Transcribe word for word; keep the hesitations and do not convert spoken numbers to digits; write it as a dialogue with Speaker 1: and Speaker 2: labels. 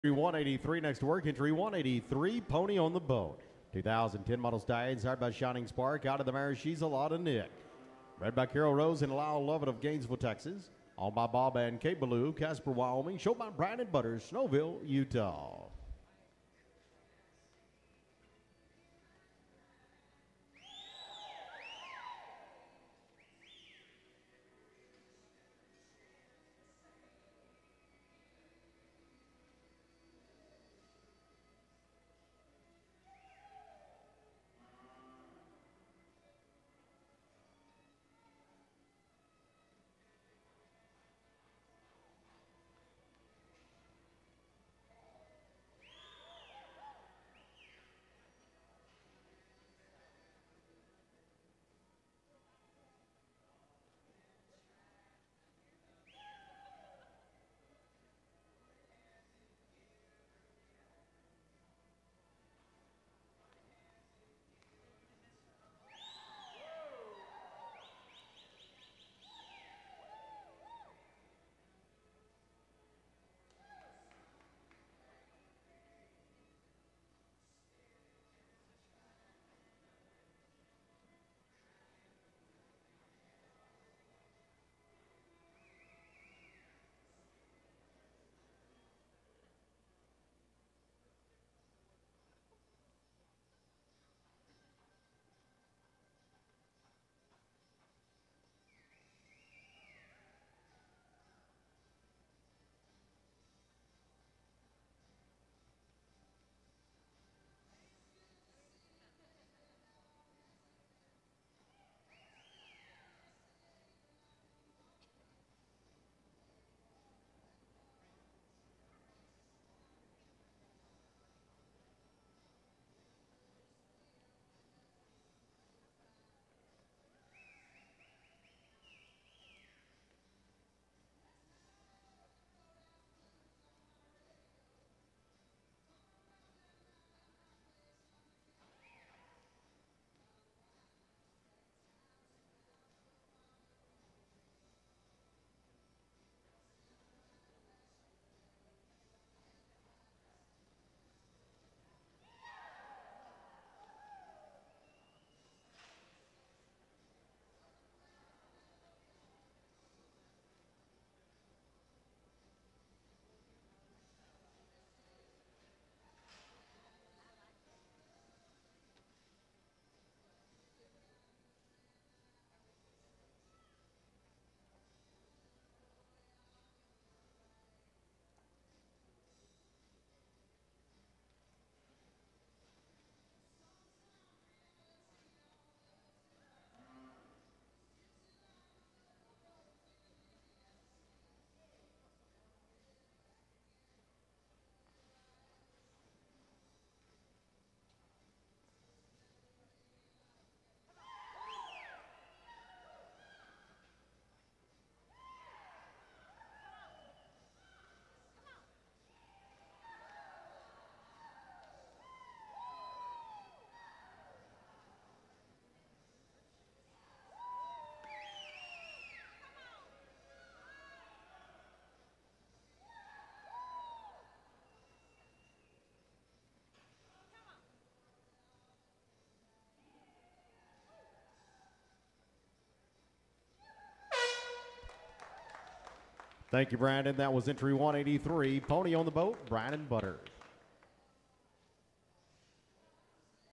Speaker 1: one eighty-three next to work, entry one eighty-three, Pony on the Boat. two thousand ten model stallion, inspired by Shining Spark. Out of the mare, She's a Lot of Nick. Bred by Carol Rose and Lyle Lovett of Gainesville, Texas. Owned by Bob and Kate Ballou, Casper, Wyoming. Show by Brandon Butters, Snowville, Utah. Thank you, Brandon. That was entry one eighty-three, Pony on the Boat, Brandon Butters.